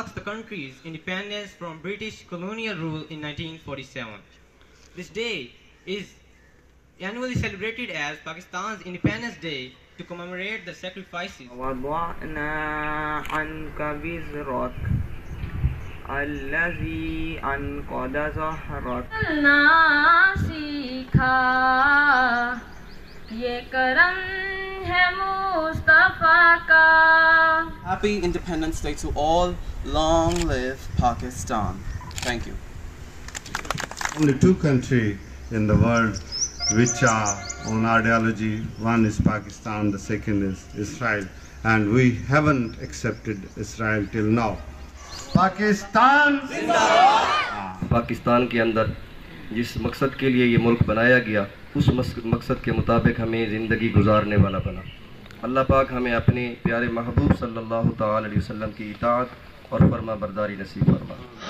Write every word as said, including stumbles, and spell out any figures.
marks the country's independence from British colonial rule in nineteen forty-seven. This day is annually celebrated as Pakistan's Independence Day to commemorate the sacrifices. وَضَعْنَا عَنْكَ وِزْرَكَ الَّذِي أَنْقَضَ ظَهْرَكَ सीखा ये करम है मुस्तफा का. Happy Independence Day to all. Long live Pakistan. Thank you. Only two countries in the world which are on ideology. One is Pakistan, the second is Israel, and we haven't accepted Israel till now. Pakistan Zindabad. Pakistan के अंदर जिस मकसद के लिए ये मुल्क बनाया गया, उस मकसद के मुताबिक हमें ज़िंदगी गुजारने वाला बना. अल्लाह पाक हमें अपने प्यारे महबूब सल्लल्लाहु तआला अलैहि वसल्लम की इताअत और फरमा बरदारी नसीब फरमा.